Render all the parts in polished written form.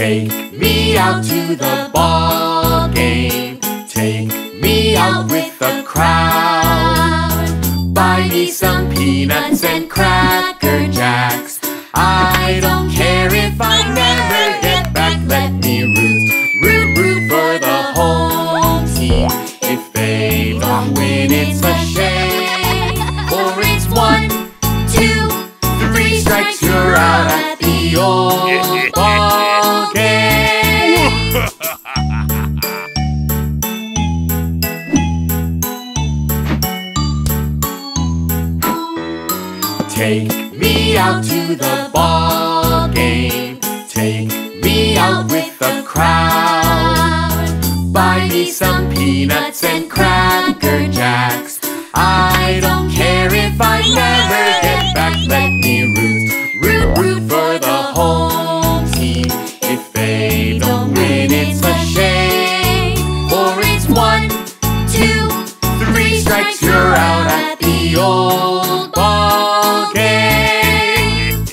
Take me out to the ball game. Take me out with the crowd. Buy me some peanuts and cracker jacks. I don't care if I never get back. Let me root for the home team. If they don't win, it's a shame. For it's 1, 2, 3 strikes, you're out at the old ball game. Take me out to the ball game. Take me out with the crowd. Buy me some peanuts and cracker jacks. I don't care if I never get back. Let me root for the home team. If they don't win, it's a shame. For it's 1, 2, 3 strikes, you're out at the old ball game.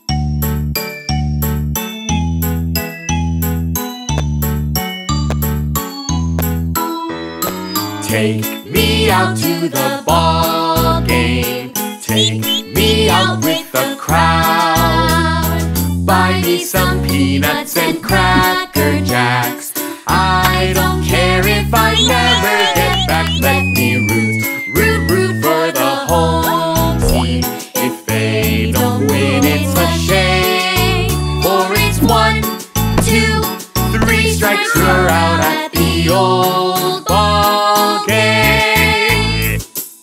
Take me out to the ball game. Take me out with the crowd. Buy me some peanuts and cracker jacks. I don't care if I never get back. Let me root for the home team. If they don't win, it's a shame. For it's 1, 2, 3 strikes, you're out at the old ball game.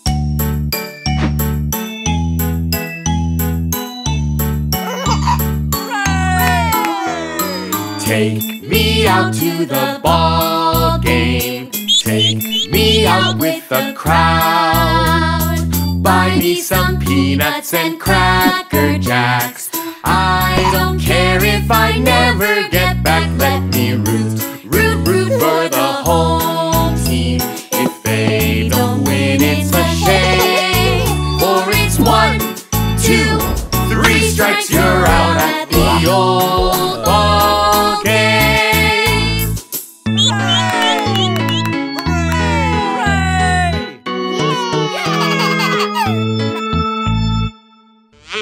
Take me out to the ball game. Take me out with the crowd. Buy me some peanuts and cracker jacks. I don't care if I never get back. Let me root for the home team. If they don't win, it's a shame. For it's 1, 2, 3 strikes, you're out at the old ball game.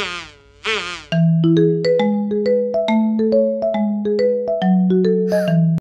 Hooray!